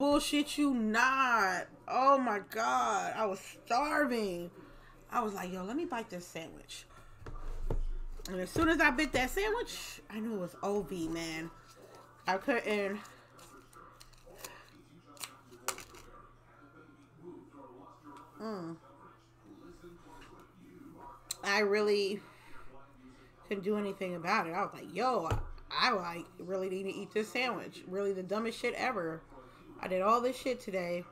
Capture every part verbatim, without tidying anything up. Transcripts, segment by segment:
Bullshit you not. Oh my God. I was starving. I was like, yo, let me bite this sandwich. And as soon as I bit that sandwich, I knew it was O V, man. I couldn't. Mm. I really couldn't do anything about it. I was like, yo, I, I like really need to eat this sandwich. Really the dumbest shit ever. I did all this shit today.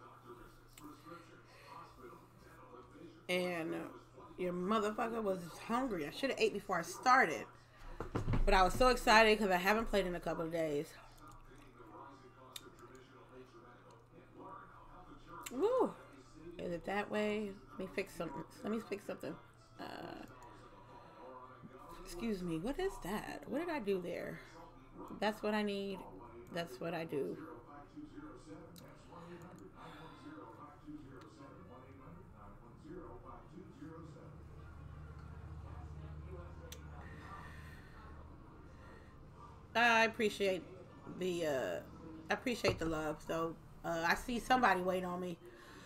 And your motherfucker was hungry. I should have ate before I started. But I was so excited because I haven't played in a couple of days. Woo! Is it that way? Let me fix something. Let me fix something. Uh, excuse me. What is that? What did I do there? That's what I need. That's what I do. I appreciate the uh, I appreciate the love. So uh, I see somebody waiting on me.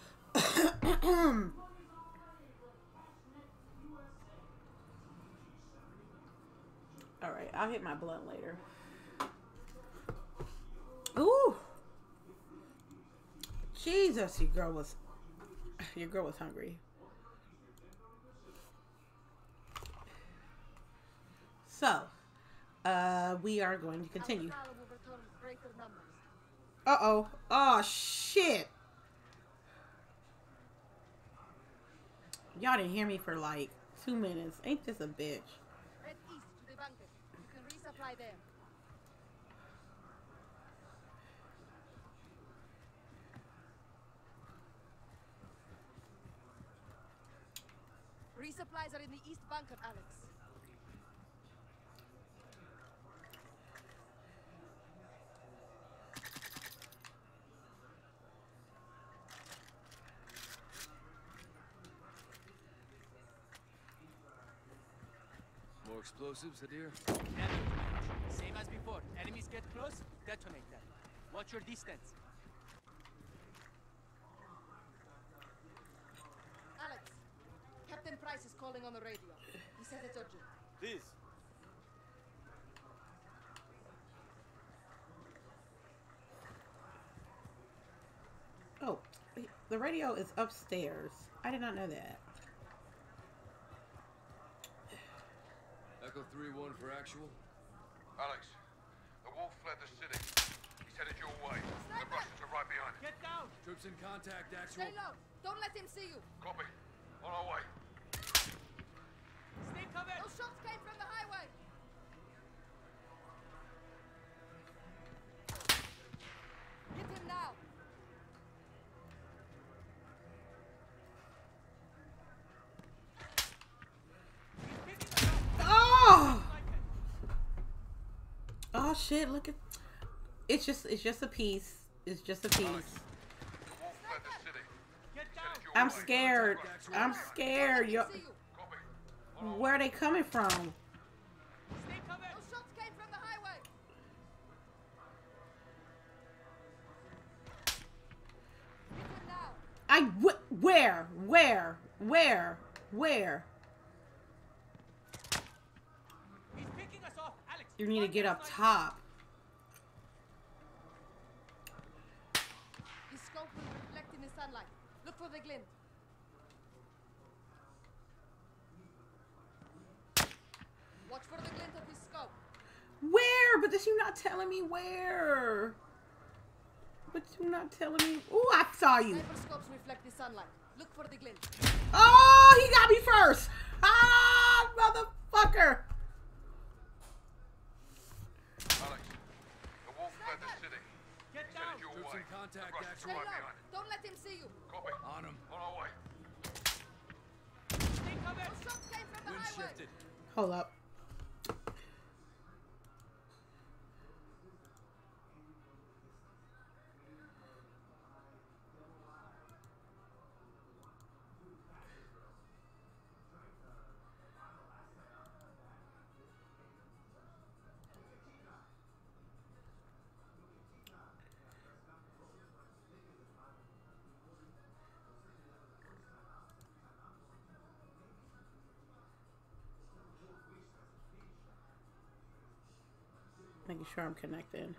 All right, I'll hit my blunt later. Ooh, Jesus, your girl was your girl was hungry. So, uh, we are going to continue. Uh oh. Oh shit. Y'all didn't hear me for like two minutes. Ain't this a bitch? Head east to the bunker. You can resupply there. Resupplies are in the east bunker, Alex. More explosives, Hadir? Same as before. Enemies get close, detonate them. Watch your distance. Alex, Captain Price is calling on the radio. He says it's urgent. Please. Oh, the radio is upstairs. I did not know that. Echo three one for actual. Alex, the wolf fled the city. He's headed your way. The Russians are right behind. Get down! Troops in contact, actual. Stay low. Don't let him see you. Copy. On our way. Stay covered! Those shots came from the highway. Get him now. Oh! Oh shit, look at it's just it's just a piece. It's just a piece. The wolf fled the city. Get down! I'm scared. I'm scared. Yo, Copy. On our way. where are they coming from? Stay covered! Those shots came from the highway. Get him now. I wh where where where where? He's picking us off, Alex! You need to get up top. His scope will reflect in the sunlight. Look for the glint. Watch for the glint of his scope. Where? But this you not telling me where. But you not telling me. Ooh, I saw you. Sniper scopes reflect the sunlight. Look for the glint. Oh, he got me first. Ah, motherfucker. Alex, the wolf fled the city. Get He's down! headed your Troops way. in contact, The Russians actual. Stay are right low. behind. Don't let him see you. Copy. On him. On our way. Stay covered! Those shots came from the Wind highway. shifted. Hold up. Making sure I'm connected.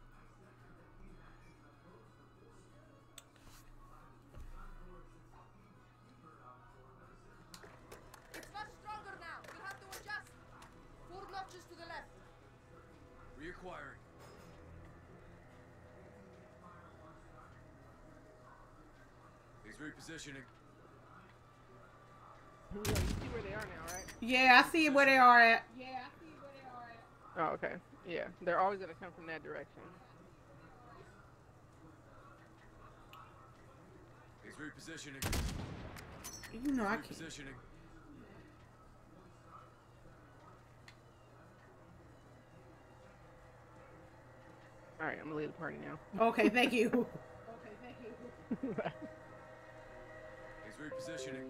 It's much stronger now. You'll have to adjust. Four notches to the left. Reacquiring. He's repositioning. Yeah, you see where they are now, right? Yeah, I see where they are at. Yeah, I see where they are at. Oh, okay. Yeah, they're always gonna come from that direction. He's repositioning. You know I can't. Repositioning. All right, I'm gonna leave the party now. Okay, thank you. Okay, thank you. He's repositioning.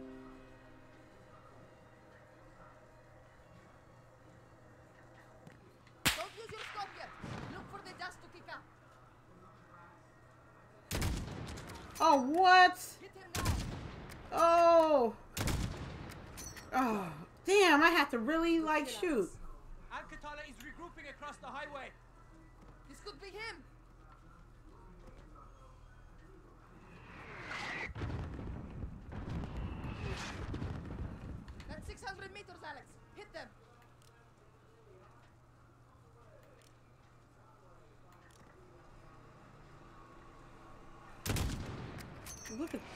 Don't use your scope yet. Look for the dust to kick up. Oh, what? Hit him now. Oh. Oh, damn, I have to really, like, shoot. Al-Qatala is regrouping across the highway. This could be him. That's six hundred meters, Alex. Hit them. Look at.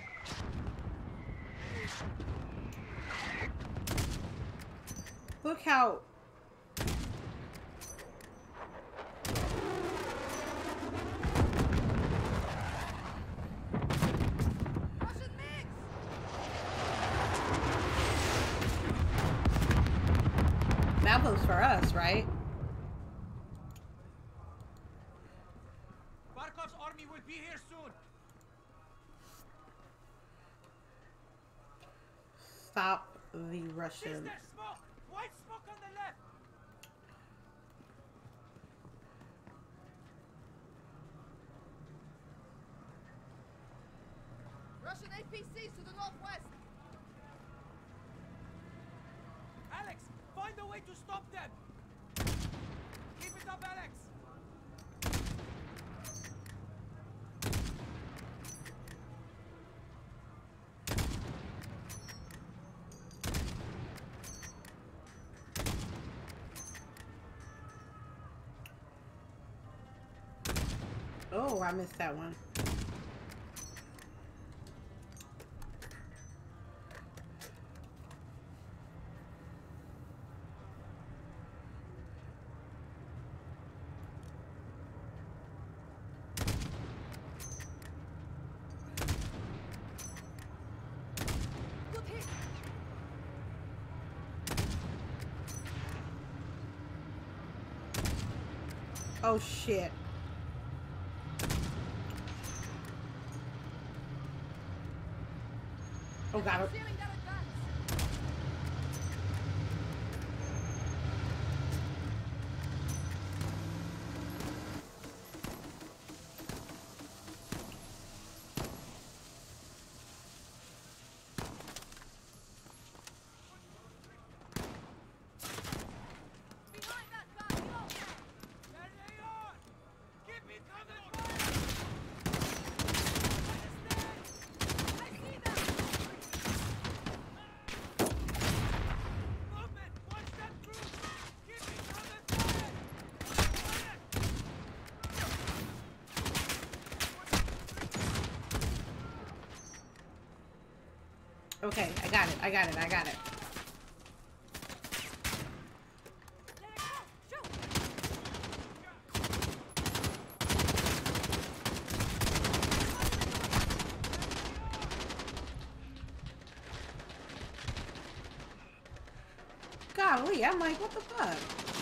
Look how. Russian mix. That was for us, right? Barkov's army will be here soon. Stop the Is Russian. there smoke? White smoke on the left. Russian A P Cs to the northwest. Alex, find a way to stop them. Keep it up, Alex. Oh, I missed that one. Good hit. Oh, shit. Oh, got it. Feeling that advance. Behind that guy, go! There they are. Keep it coming. I see them! Movement. Watch that group. Keep it coming. Fire. Okay, I got it. I got it. I got it. Golly, I'm like, what the fuck?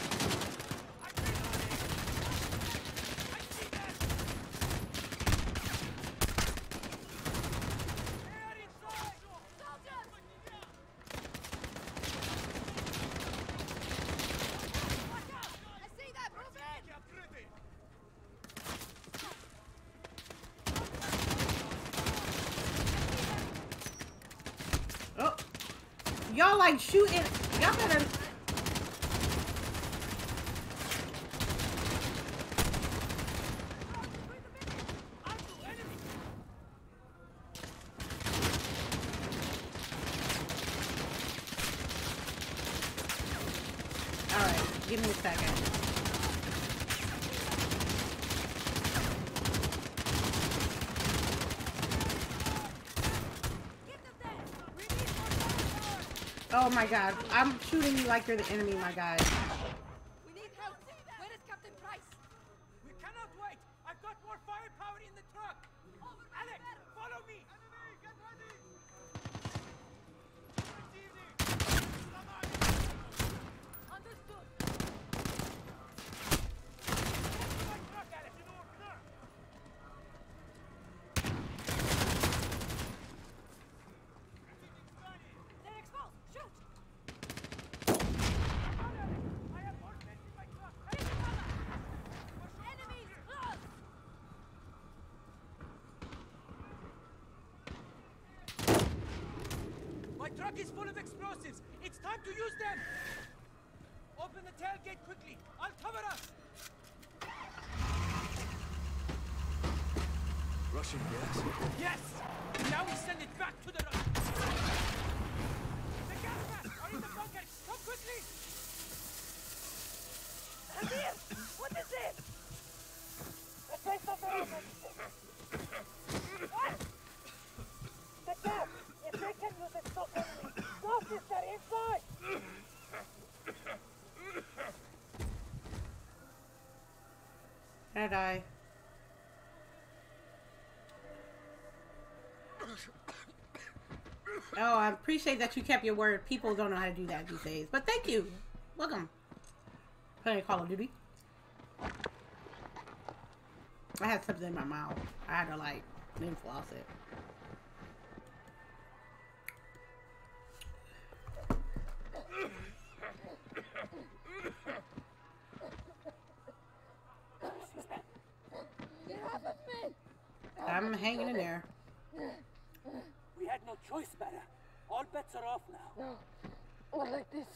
I see that! Move in! Oh, y'all like shooting. Y'all better. Give me a second. Oh my god. I'm shooting you like you're the enemy, my guy. We need help. Where is Captain Price? We cannot wait. I've got more firepower in the truck. Alex, follow me. Enemy, get ready. Understood. My truck, Alex. You know what's there. They're exposed. Shoot. I have more men in my truck. Take cover. Enemies close. My truck is full of explosives. It's time to use them. Open the tailgate quickly. I'll cover us. Russian gas. Yes. Now we send it back to the Russians. The gas masks are in the bunker. Come quickly. Amir, what is it? The place of What? The gas. If they can use it, stop enemy. Go, sister, inside. Did I die? Oh, I appreciate that you kept your word. People don't know how to do that these days. But thank you. Welcome. Playing Call of Duty. I had something in my mouth. I had to like then floss it. I'm hanging in there. We had no choice, Mara. All bets are off now. No, not like this.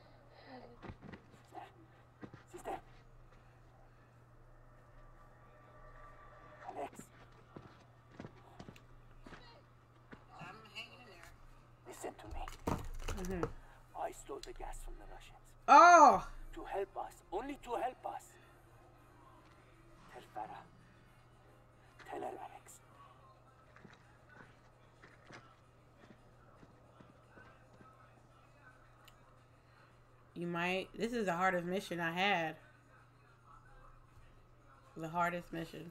Sister. Alex. I'm hanging in there. Listen to me. Mm-hmm. I stole the gas from the Russians. Oh! To help us. Only to help us. Tell Farah. Tell her, Alex. You might. This is the hardest mission I had. The hardest mission.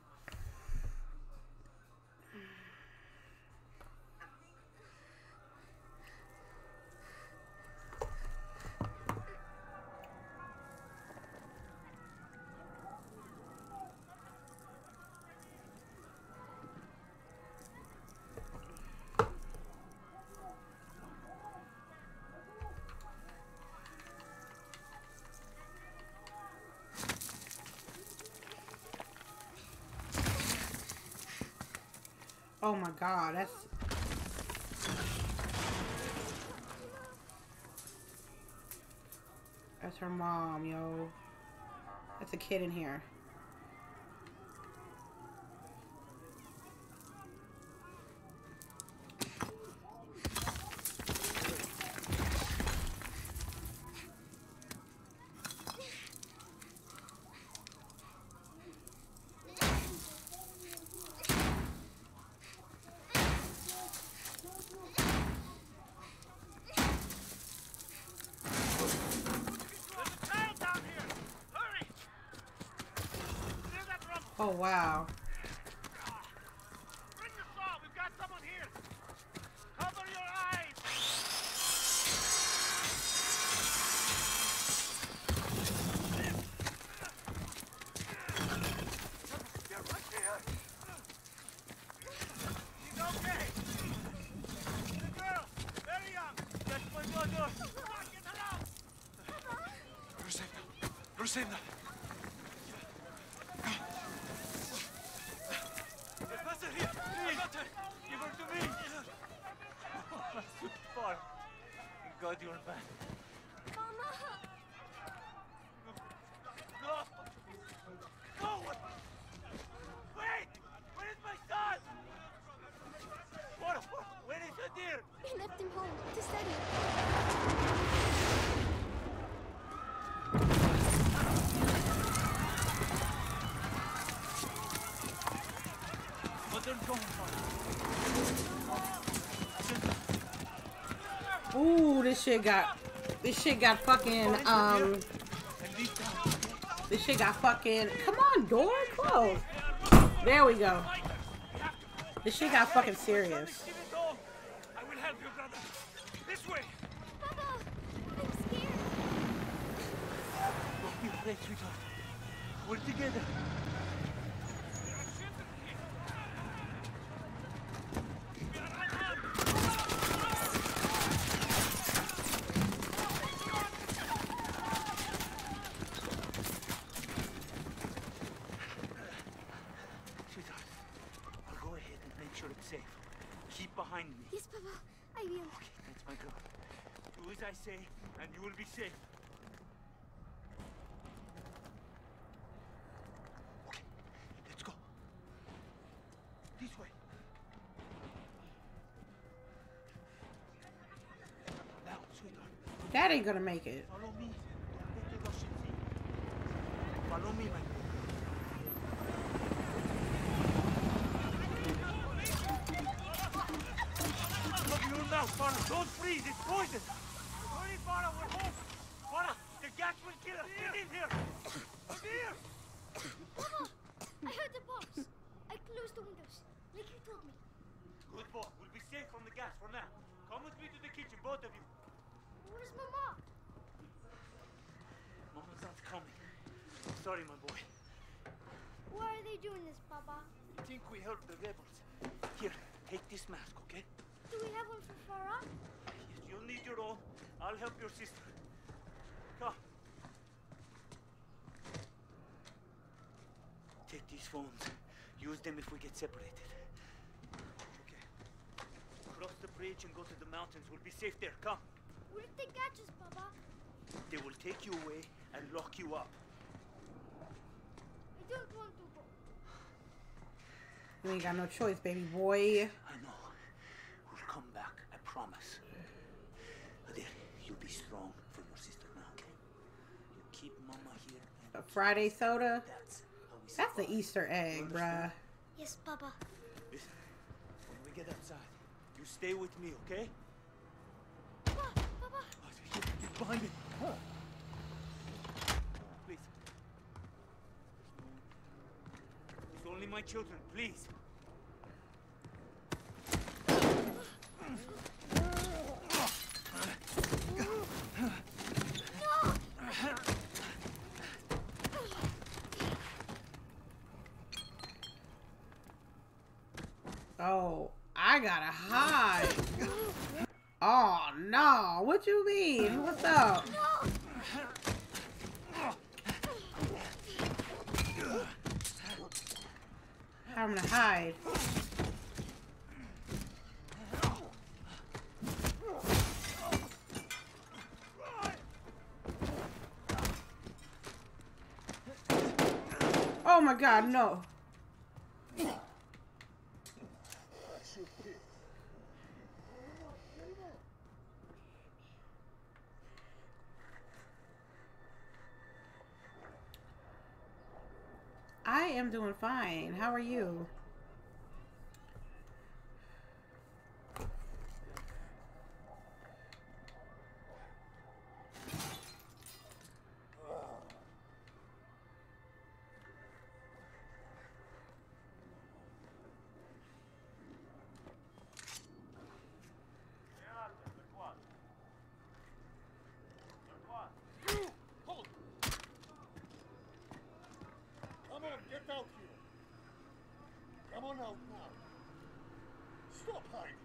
Oh my god, that's... That's her mom, yo. That's a kid in here. Oh wow. Bring the saw. We've got someone here. Cover your eyes. They're right here. She's okay. The girl, very young. That's my daughter. Get her out. Rusevna. Rusevna. Give her to me! Not too far. Thank God you're back. Mama! No! No! Wait! Where is my son? What? Where is your dear? We left him home to study. they're going for Ooh, this shit got, this shit got fucking, um, this shit got fucking, come on, door, close. There we go. This shit got fucking serious. I will help you, brother. This way. Papa, I'm scared. Don't be afraid, sweetheart. We're together. Sweetheart, I'll go ahead and make sure it's safe. Keep behind me. Yes, Papa, I will. Okay, that's my girl. Do as I say, and you will be safe. Okay, let's go. This way. Now, sweetheart, That ain't gonna make it. follow me. Don't let the Russians see. Follow me, my girl. Cover your mouth, Farah. Don't freeze. It's poison. Hurry, Farah. We're home. Farah, the gas will kill us. Get in here. Come here. Papa, I heard the pops. I closed the windows, like you told me. Good boy. We'll be safe from the gas for now. Come with me to the kitchen, both of you. Where's Mama? Mama's not coming. Sorry, my boy. Why are they doing this, Papa? I think we hurt the rebels. Here, take this mask, okay? Do we have one for Farah? Yes, you'll need your own. I'll help your sister. Come. Take these phones. Use them if we get separated. Okay. Cross the bridge and go to the mountains. We'll be safe there. Come. What if they catch us, Papa? They will take you away and lock you up. I don't want to go. You ain't got no choice, baby boy. I know. We'll come back. I promise. Adair, you be strong for your sister now, okay? You keep Mama here. A Friday soda? That's how we That's the survive. Easter egg, You bruh. understand? Yes, Papa. Listen, when we get outside, you stay with me, okay? Papa, Papa. Oh, get, get behind me. Please. It's only my children, please. Oh, I gotta hide. Oh no, what you mean? What's up? I'm gonna hide. Oh my God, no. I am doing fine. How are you? Come on, get out here. Come on out now. Stop hiding.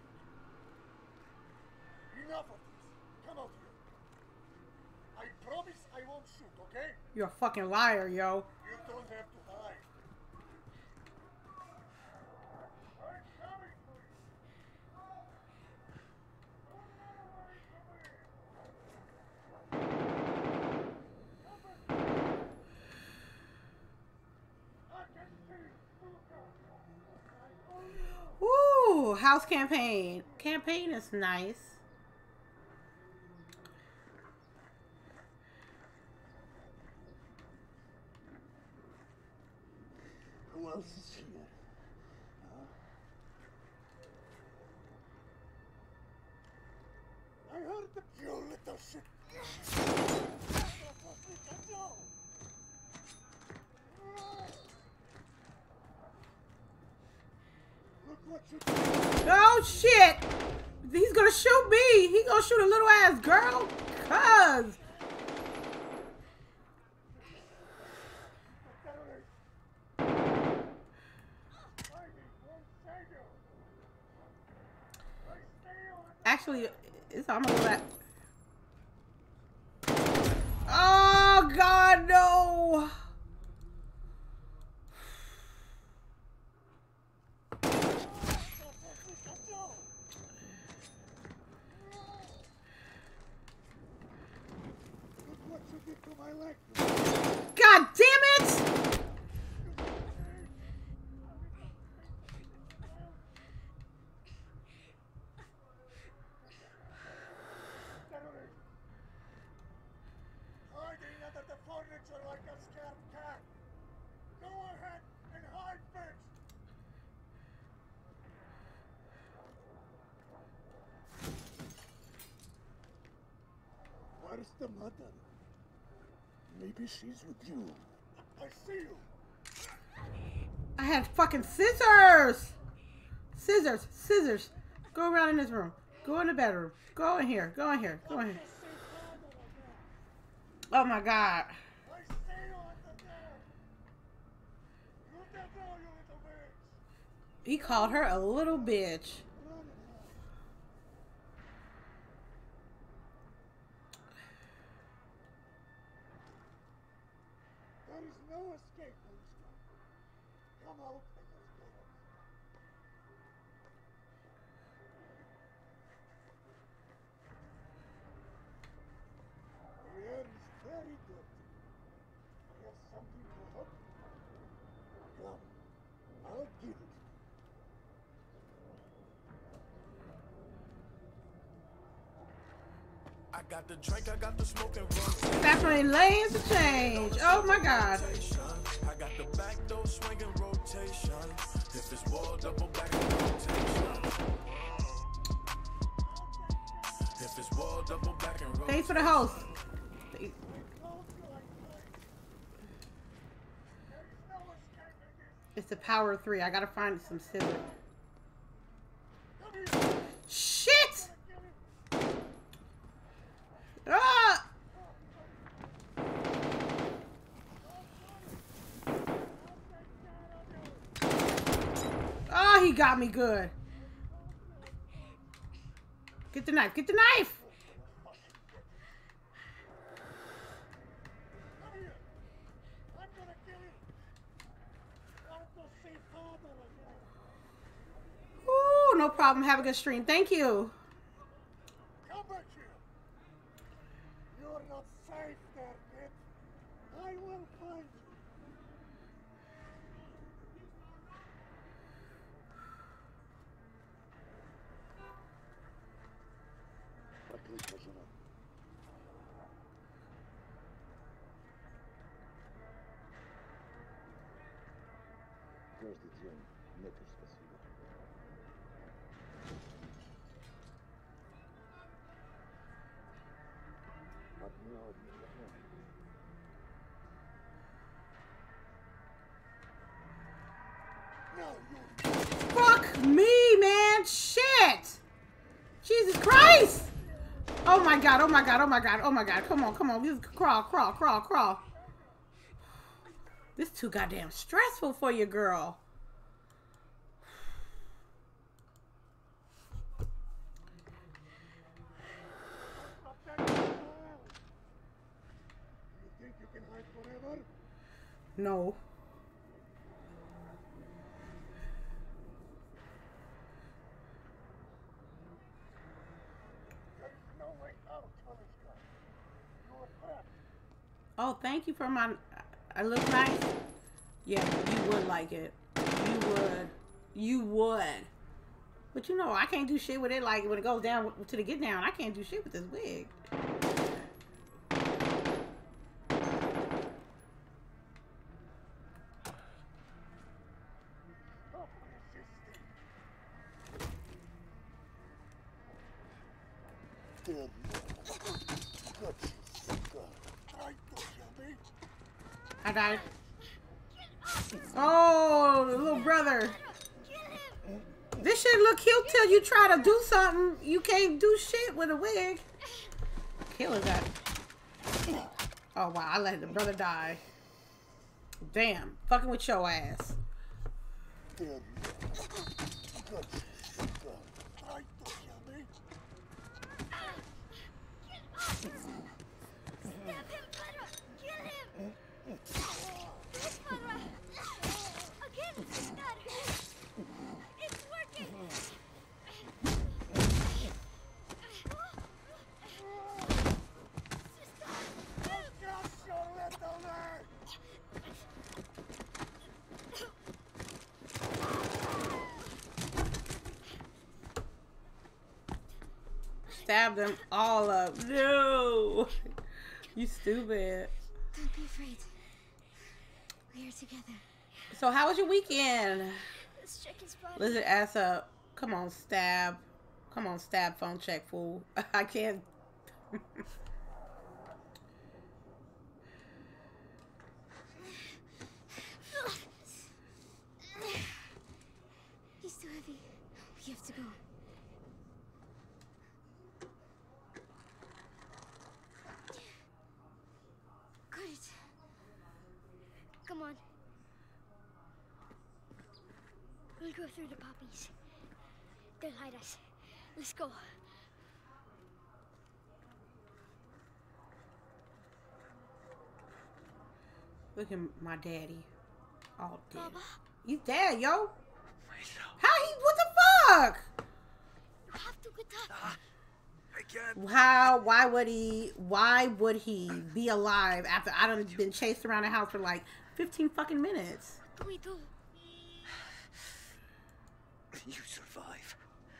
Enough of this. Come out here. I promise I won't shoot, okay? You're a fucking liar, yo. You don't have to hide. I'm coming for you. Ooh, house campaign. Campaign is nice. Who else is here? Huh? You little shit. No. Look what you did. Oh shit! He's gonna shoot me. He's gonna shoot a little ass girl. Cuz. Actually, it's almost that. Oh God, no! God damn it! Hiding under the furniture like a scared cat. Go ahead and hide first. Where's the mother? Maybe she's with you. I see you. I had fucking scissors! Scissors, scissors. Go around in this room. Go in the bedroom. Go in here. Go in here. Go in here. Oh my God. I see you at the door. You the door, you little bitch. He called her a little bitch. There is no escape, Policeman. Come out and let's go. The air is very good. I have something to help you. Come, I'll give it. I got the drink, I got the smoke and run. Definitely lanes to change. Oh my God. I got the back door swinging rotation. If it's wall, double back in rotation. If it's wall, double back in rotation. Thanks for the host. It's the power of three. I gotta find some scissors. Shit! Ah! Oh, he got me good. Get the knife. Get the knife. Ooh, no problem. Have a good stream. Thank you. Come back here. You're not safe there, kid. I will find you. Fuck me, man. Shit. Jesus Christ. Oh my God. Oh my God. Oh my God. Oh my God. Come on. Come on. Just crawl, crawl, crawl, crawl. This is too goddamn stressful for you, girl. You think you can hide forever? No. There's no way out, Taliska. You're trapped. Oh, thank you for my... I look nice? Yeah, you would like it. You would. You would. But you know, I can't do shit with it. Like, when it goes down to the get down, I can't do shit with this wig. Dead. Got you, sucker. Tried to kill me. I died. Oh, the little brother. This shit look cute till you try to do something. You can't do shit with a wig. Kill his ass. Oh wow, I let the brother die. Damn, fucking with your ass. Dead. Got you, sucker. Tried to kill me. Stabbed them all up. No, you stupid. Don't be afraid. We are together. So how was your weekend? Let's check his body. Lizard ass up. Come on, stab. Come on, stab. Phone check, fool. I can't. He's too heavy. We have to go. Got it. Come on. We'll go through the poppies. They'll hide us. Let's go. Look at my daddy. Oh, dead. Baba, He's dead, yo. How he? What the fuck? you have to get up. I can't. How? Why would he? Why would he be alive after I done been chased around the house for like fifteen fucking minutes? What do we do? You survive.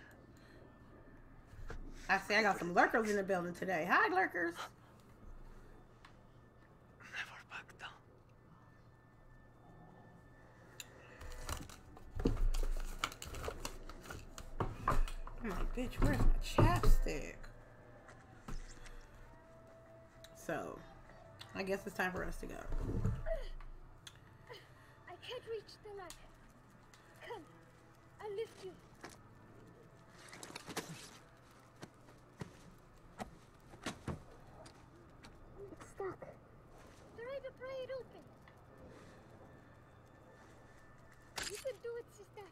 I say I got some lurkers in the building today. Hi, lurkers. Never back down. I'm like, bitch, where's my chapstick? So, I guess it's time for us to go. I can't reach the ladder. Come, I'll lift you. It's stuck. Try to pry it open. You can do it, sister.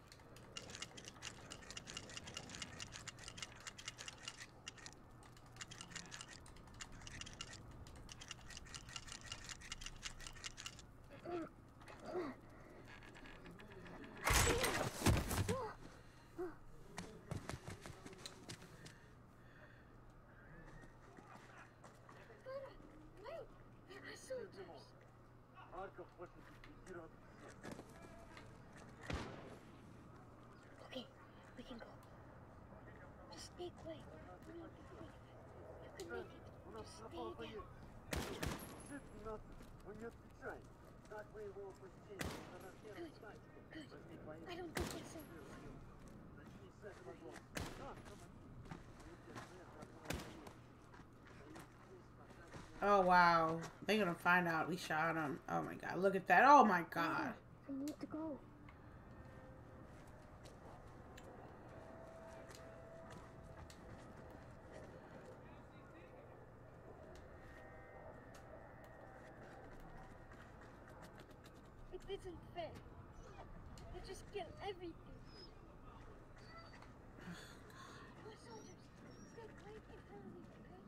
Okay, we can go. Just stay quiet. You can make it. Just stay there. Good, good. I don't think it's so. Oh wow, they're gonna find out we shot him. Oh my god, look at that. Oh my god. We need to go. It isn't fair. They just kill everything. More soldiers. Stay right in front of me, okay?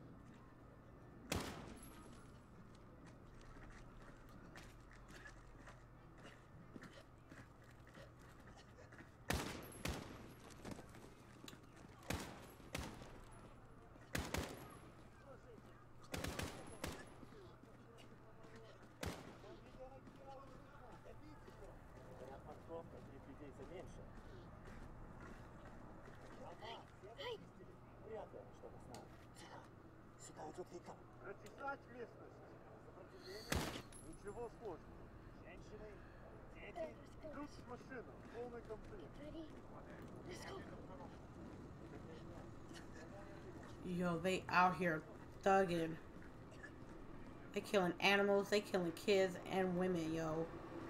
Сюда идет река. Прочесать местность. Сопротивление. Ничего сложного. Женщины, дети, ключ в машину. Полный комплект. Ready? Let's go. Yo, they out here thugging. They killing animals. They killing kids and women, yo.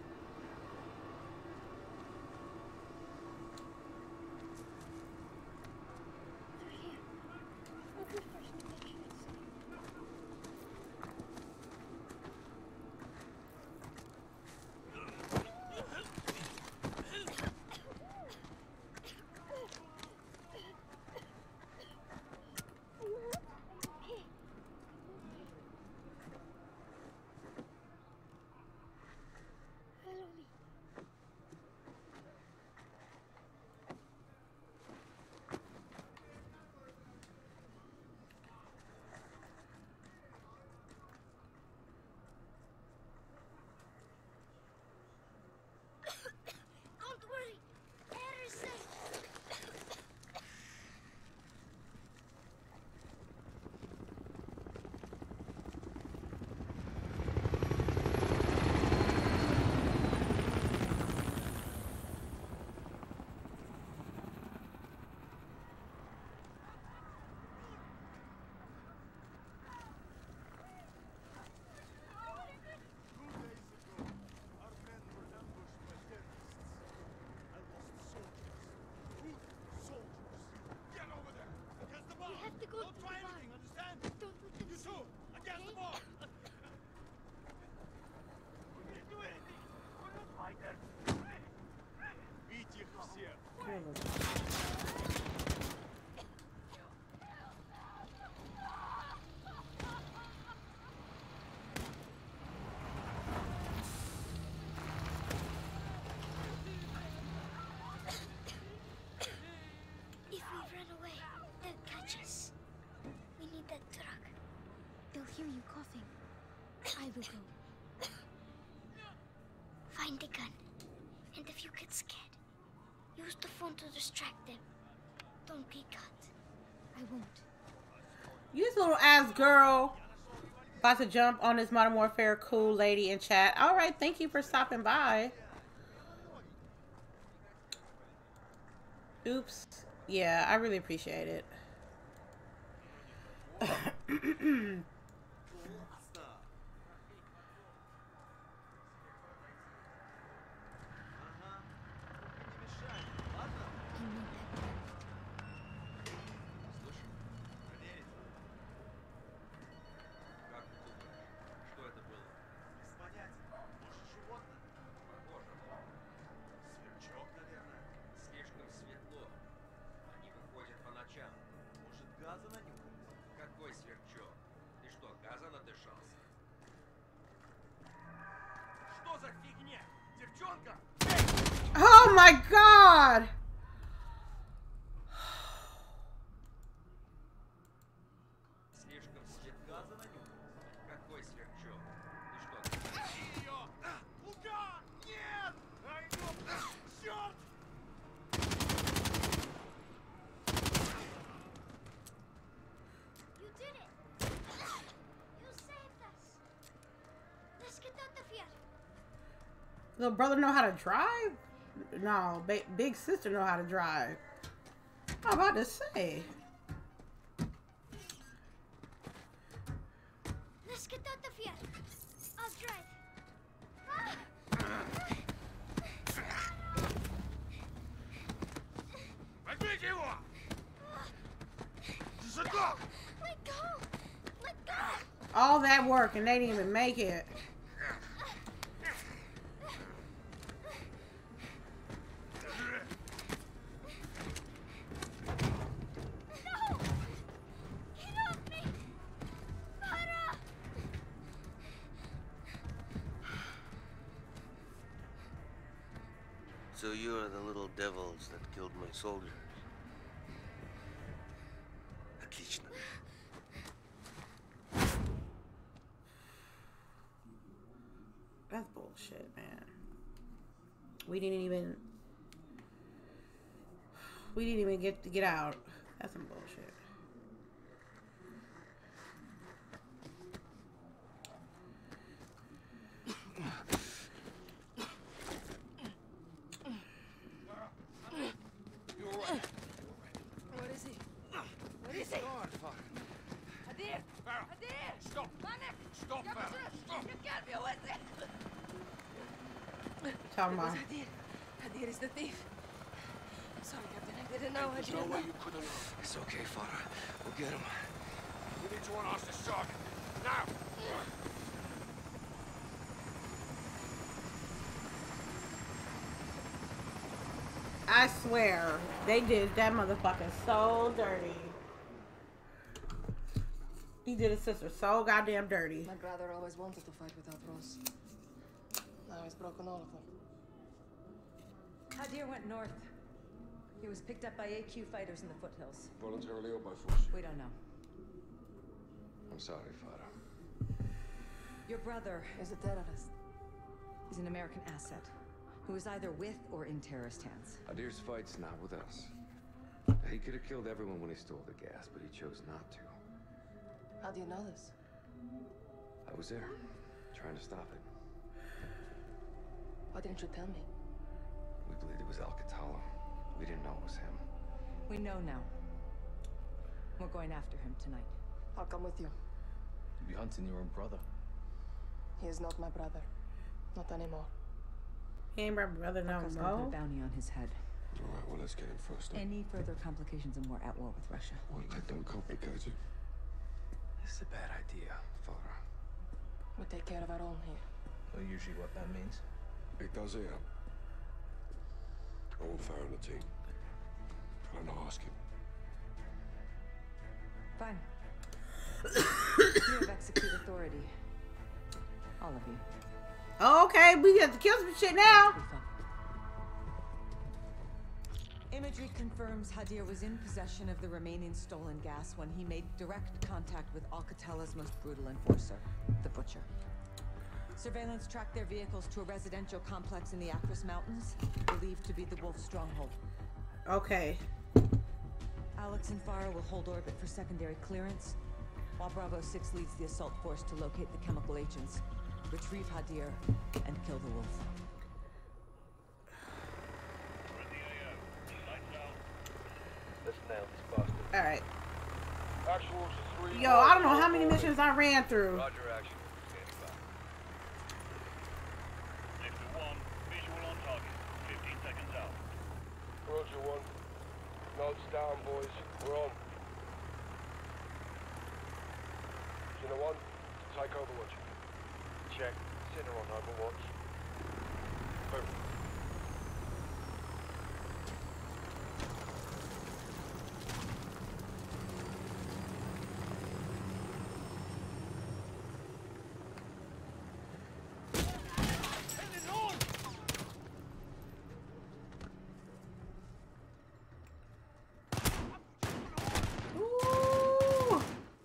We go. Find the gun. And if you get scared, use the phone to distract them. Don't get caught. I won't. You this little ass girl. About to jump on this Modern Warfare cool lady in chat. Alright, thank you for stopping by. Oops. Yeah, I really appreciate it. Oh my god! Little brother know how to drive? No, ba big sister know how to drive. I'm about to say. Let's get out of here. I'll drive. Возьмите его! Let go! Let go! Let go! All that work and they didn't even make it. So you're the little devils that killed my soldiers. Отлично. That's bullshit, man. We didn't even We didn't even get to get out. That's some bullshit. What is he? What is it? God, fuck. Hadir! Farah, Hadir! stop! Manik! Stop, Ya Farah! musun? Stop! You can't be with it! Tell It me. was Hadir. Hadir is the thief. I'm sorry, Captain. I didn't know. I There's didn't no way know. you could have known. It's okay, Farah. We'll get him. We need to unhouse the sergeant. Now! I swear, they did that motherfucker so dirty. He did his sister so goddamn dirty. My brother always wanted to fight without Ross. Now he's broken all of them. Hadir went north. He was picked up by A Q fighters in the foothills. Voluntarily or by force? We don't know. I'm sorry, Farah. Your brother is a terrorist. He's an American asset who is either with or in terrorist hands. Hadir's fight's not with us. He could have killed everyone when he stole the gas, but he chose not to. How do you know this? I was there, trying to stop it. Why didn't you tell me? We believed it was Al-Qatala. We didn't know it was him. We know now. We're going after him tonight. I'll come with you. You'll be hunting your own brother. He is not my brother. Not anymore. He ain't my brother no Marco's gonna put a more. bounty on his head. All right, well, let's get him first. Then. Any further complications and we're at war with Russia. Well, that don't complicate it. This is a bad idea, Farah. We take care of our own here. Not usually what that means. It does here. I want Farah on the team. I'm not asking. Fine. You have execute authority. All of you. Okay, we got to kill some shit now. Imagery confirms Hadir was in possession of the remaining stolen gas when he made direct contact with Al-Qatala's most brutal enforcer, the Butcher. Surveillance tracked their vehicles to a residential complex in the Acris Mountains, believed to be the Wolf stronghold. Okay. Alex and Farah will hold orbit for secondary clearance, while Bravo six leads the assault force to locate the chemical agents, retrieve Hadir, and kill the Wolf. All right. Actual to three. Yo, I don't know how many missions I ran through. Roger, action. Standing by. Sector one, visual on target. fifteen seconds out. Roger, one. Notes down, boys. We're on. Center one, take Overwatch. Check. Center on Overwatch. Boom. Ooh.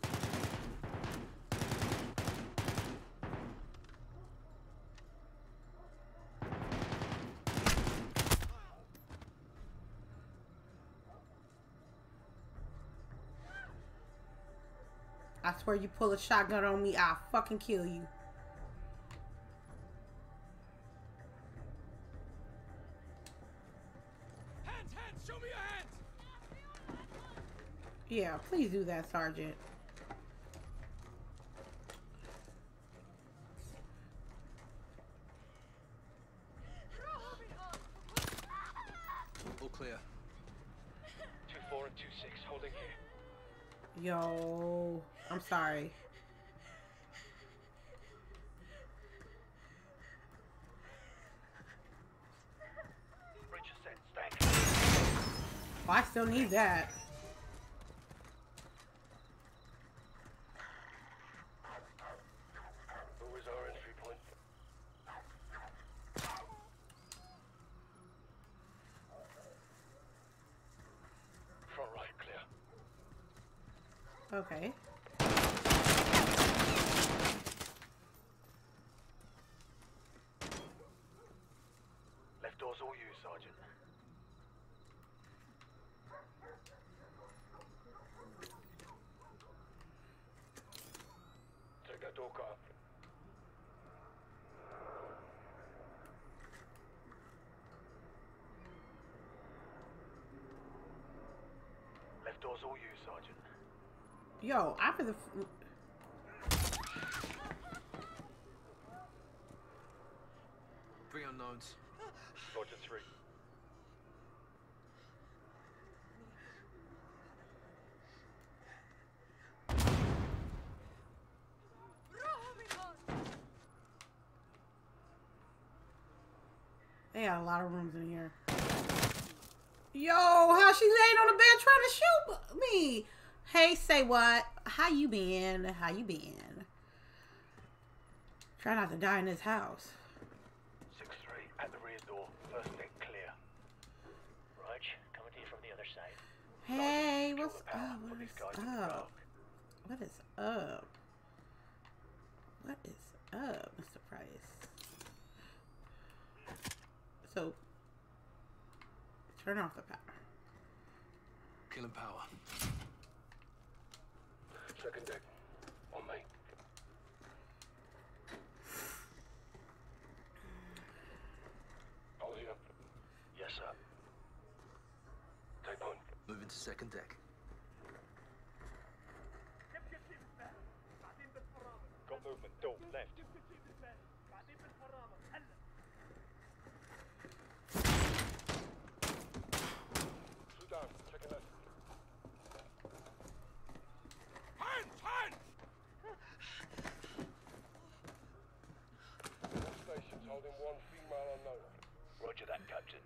I swear you pull a shotgun on me, I'll fucking kill you. Hands, hands, show me your hands! Yeah, please do that, Sergeant. All clear. two four and two six, holding here. Yo, I'm sorry. Breach set, stank. Oh, I still need that. Who is our entry point? Front right, clear. Okay. Left door's all you, Sergeant. Take that door cut. Left door's all you, Sergeant. Yo, after the. Three unknowns. Roger three. They got a lot of rooms in here. Yo, how she laying on the bed trying to shoot me? Hey, say what? How you been? How you been? Try not to die in this house. six three, at the rear door. First deck clear. Rog, coming to you from the other side. Hey, what's up? What is up? What is up? What is up, Mister Price? So, turn off the power. Killing power. Second deck. On me. All here. Yes, sir. Take point. Moving to second deck. Got movement. Door left. Two down. Second left. Hands! Hands! All stations holding one female unknown. Roger that, Captain.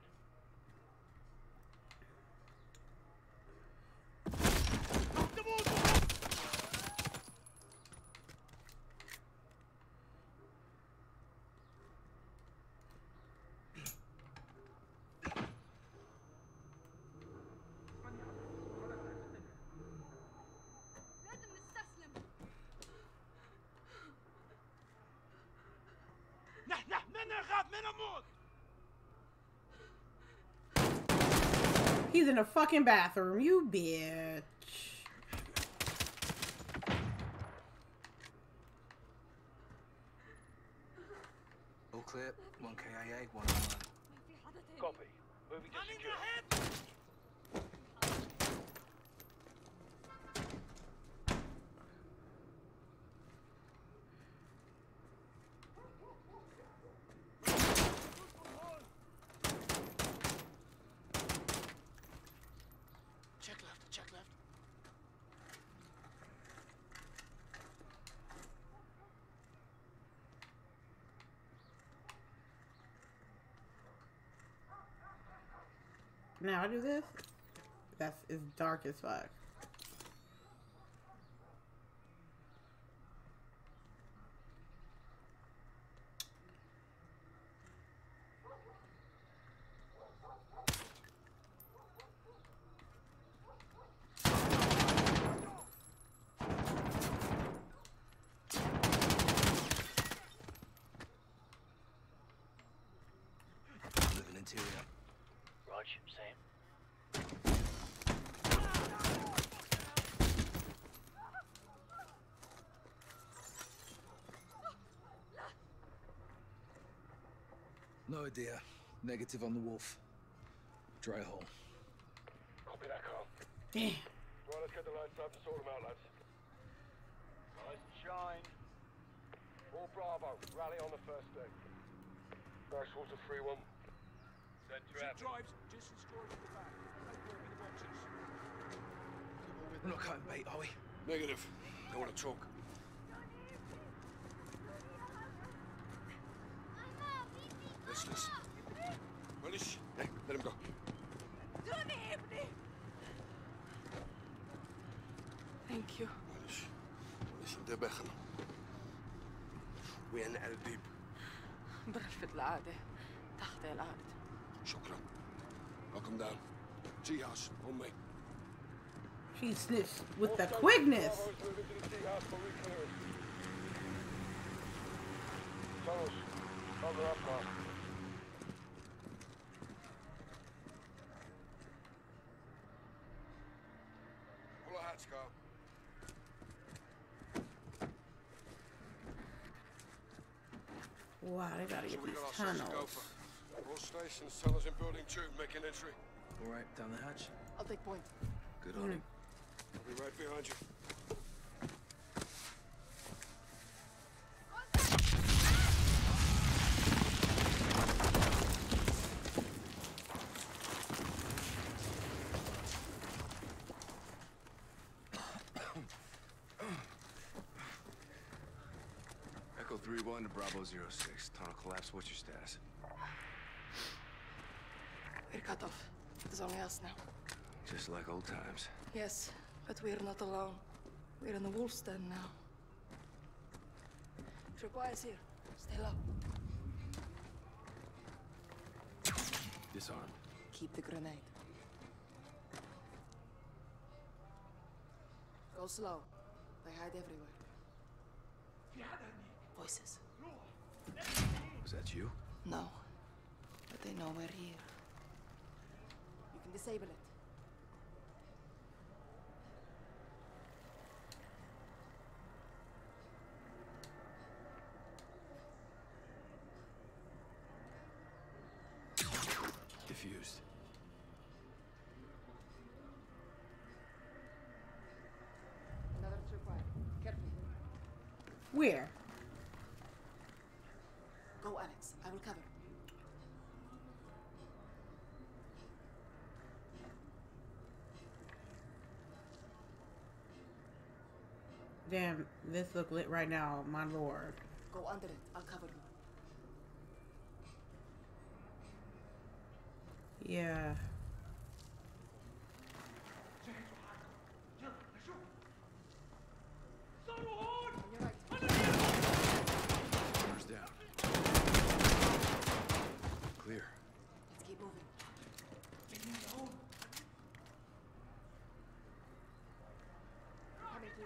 He's in the fucking bathroom, you bitch. All clear. One K I A, one online. Copy. Moving to secure. Check left, check left. Now I do this. That's it's dark as fuck. Moving interior. Rog, same. No idea. Negative on the wolf. Dry hole. Copy that, Carl. Damn. Right, let's get the lights up and sort them out, lads. Rise and shine. All Bravo, rally on the first deck. Nice water three one. Send trap. Drives just in storage at the back. Don't worry with the boxes. We're not cutting bait, are we? Negative. I want to talk. Let's listen. Relish. Hey, let him go. Thank you. Relish. Relish انتبهنا. وين البيب؟ برفة العادة تحت الأرض. شكرا. Welcome down. Tea house on me. She snitched with the quickness. Bravo's moving to the tea house for re-clearance. Tunnels. Cover up, Mark. Pull a hatch, Carl. Wow, they gotta So get we these got ourselves a tunnels. gopher. All stations, tunnels in building two, making entry. All right, down the hatch. I'll take point. Good on him. I'll be right behind you. three one to Bravo zero six. Tunnel collapse. What's your status? We're cut off. There's only us now. Just like old times. Yes, but we're not alone. We're in the wolf's den now. Tripwire is here. Stay low. Disarm. Keep the grenade. Go slow. They hide everywhere. Voices. Was that you? No. But they know we're here. You can disable it. Diffused. Another tripwire. Careful. Where? Go, Alex. I will cover. Damn, this look lit right now, my lord. Go under it. I'll cover you. Yeah. Doors down. Clear. Let's keep moving. Coming to you.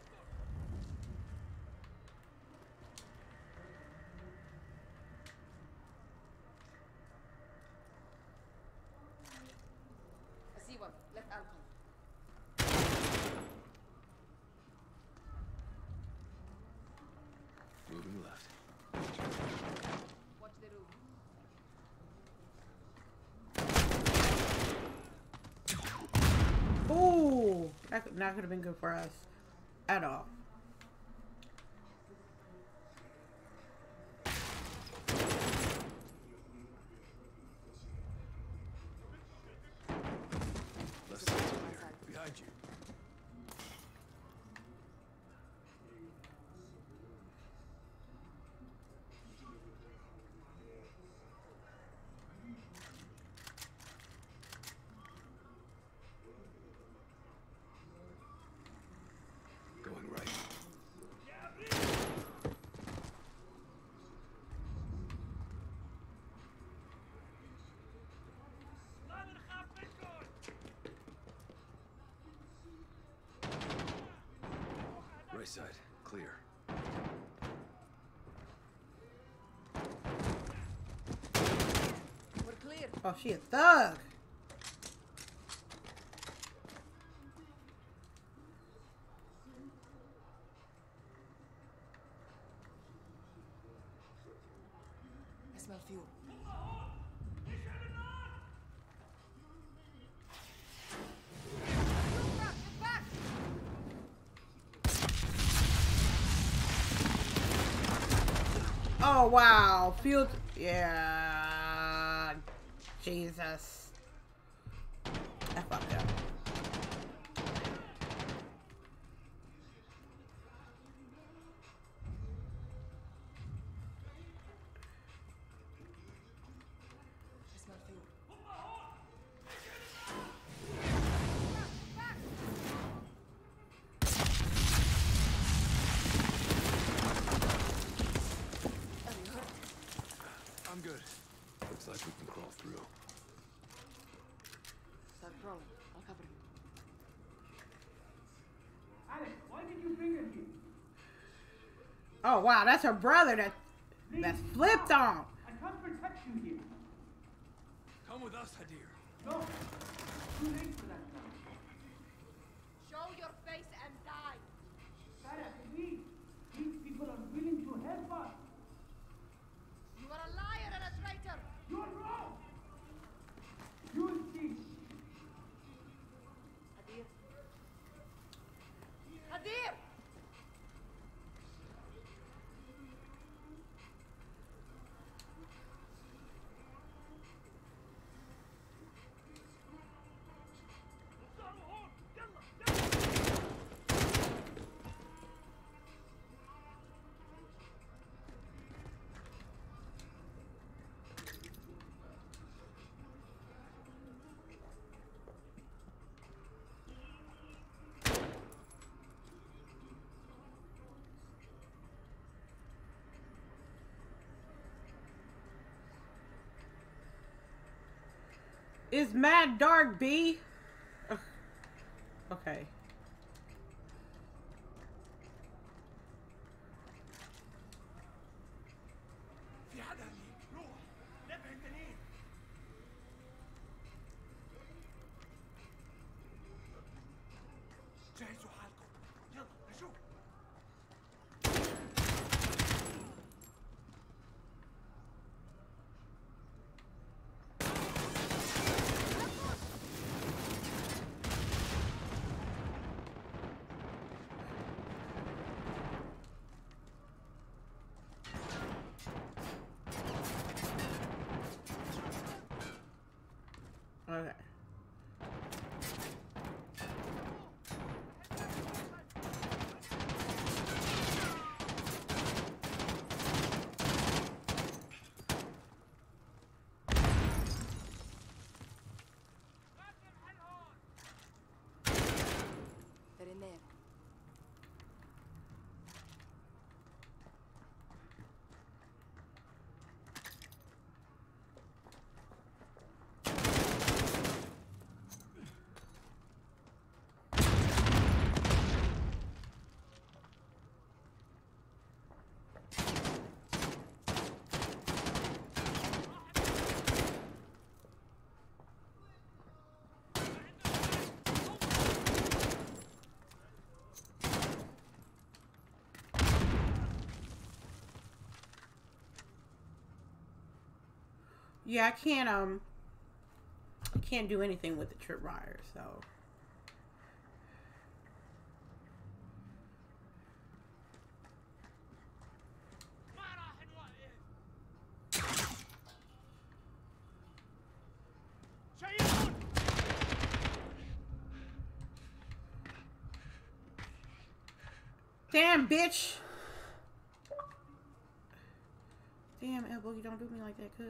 I see one. Left alcove. Moving left. Watch the room. Ooh, that could, that could have been good for us at all. Left side's clear. Behind you. Going right. Right side, clear. We're clear. Oh, she a thug. I smell fuel. Oh wow, field. Yeah, Jesus. I fucked up. I smell fuel. Are you hurt? I'm good. Looks like we can crawl through. Start crawling. I'll cover you. Alex, why did you bring her here? Oh wow, that's her brother that that's flipped on. I can't protect you here. Come with us, Hadir. No, too late for that now. Show your face and die. Sarah, please. These people are willing to help us. You are a liar and a traitor. You're wrong. You will see. Hadir. Hadir! It's mad dark, B. Ugh. Okay. Okay. They're in there. Yeah, I can't um I can't do anything with the tripwire, so damn, bitch. Damn, elbow, you don't do me like that, cuz.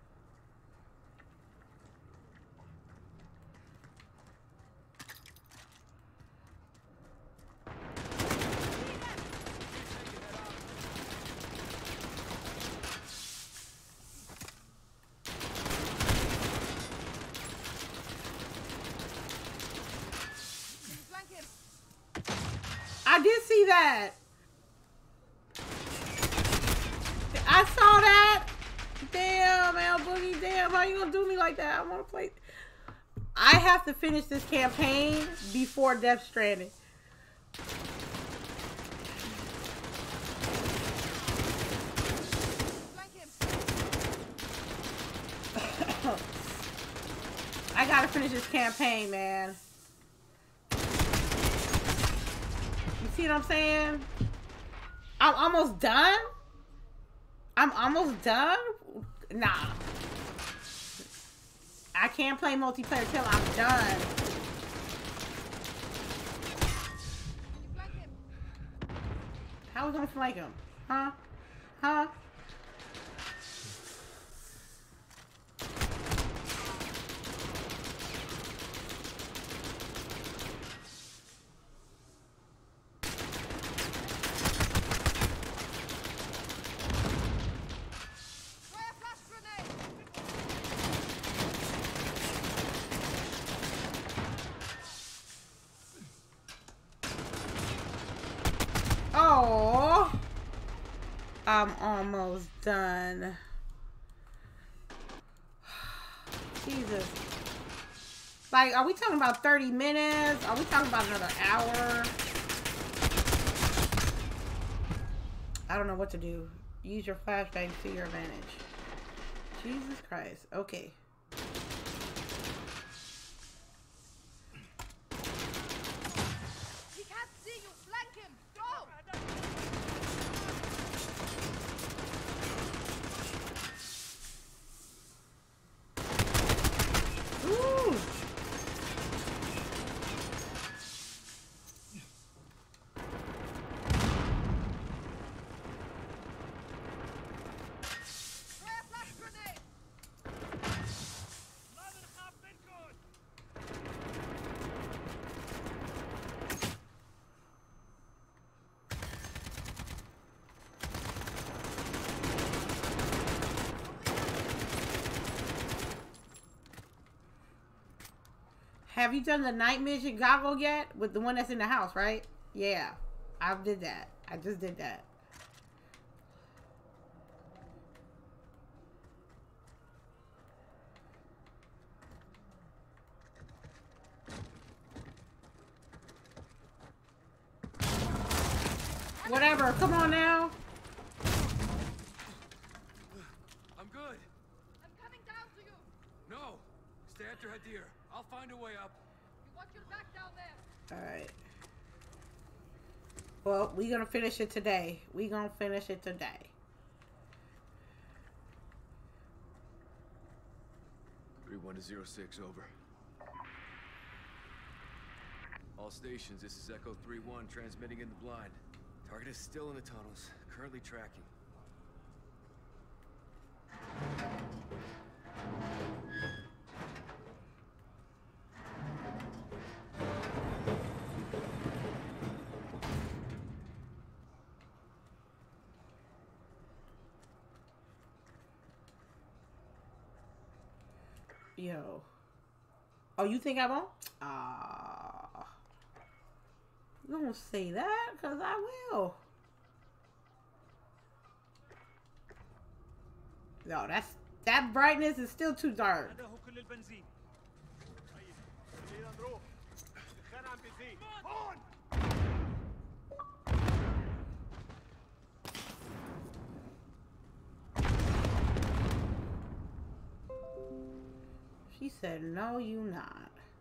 I did see that. I saw that. Damn, Al Boogie. Damn, how you gonna do me like that? I wanna play. I have to finish this campaign before Death Stranding. I gotta finish this campaign, man. You see what I'm saying? I'm almost done. I'm almost done. Nah. I can't play multiplayer till I'm done. How are we gonna flank him? Huh? Huh? Oh, I'm almost done. Jesus. Like, are we talking about thirty minutes? Are we talking about another hour? I don't know what to do. Use your flashbang to your advantage. Jesus Christ. Okay. Have you done the night vision goggle yet? With the one that's in the house, right? Yeah. I did that. I just did that. Whatever. Come on now. I'm good. I'm coming down to you. No. Stay after Hadir. I'll find a way up. You watch your back down there. Alright. Well, we gonna finish it today. We gonna finish it today. three one to zero six, over. All stations, this is Echo three one, transmitting in the blind. Target is still in the tunnels, currently tracking. Yo. Oh, you think I won't? Ah. Uh, you don't say that, because I will. No, that's that brightness is still too dark. She said, no, you not.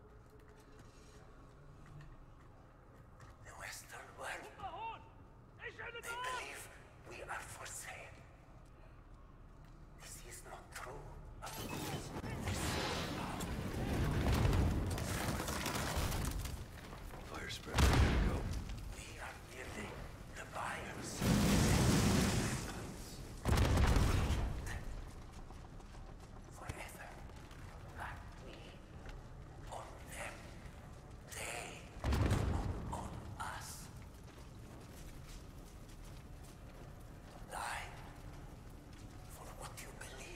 The Western world. They believe we are for sale. This is not true. Fire spread. Ready to go. We are building the buyers. Forever. But we own them. They do not own us. Die for what you believe.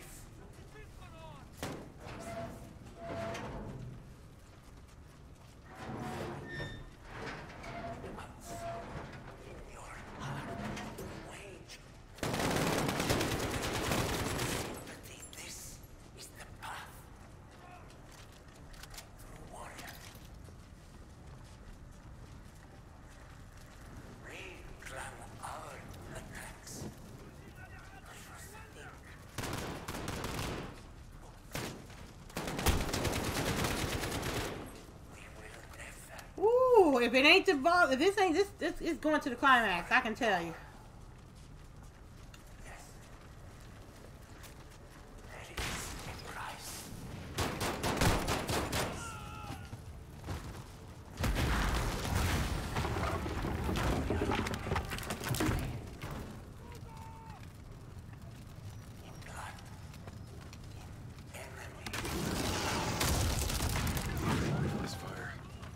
In your heart, wage. Sympathy, this is the path. True warrior. Reclaim our attacks. Ooh, if it ain't the ball, if this ain't this, this is going to the climax. I can tell you. This fire.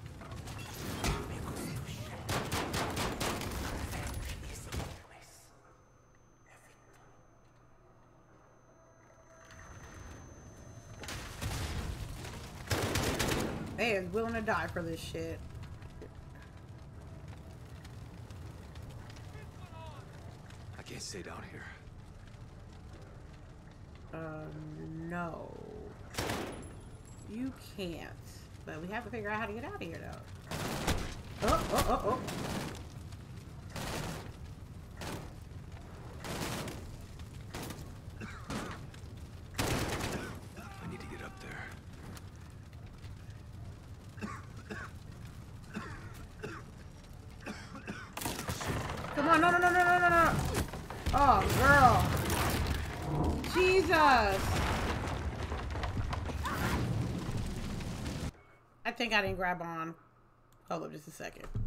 They is willing to die for this shit. I can't stay down here. Um, no. You can't. But we have to figure out how to get out of here, though. Oh, oh, oh, oh. I need to get up there. Come on, no, no, no, no, no, no, no. Oh, girl. Jesus. I think I didn't grab on. Hold up just a second.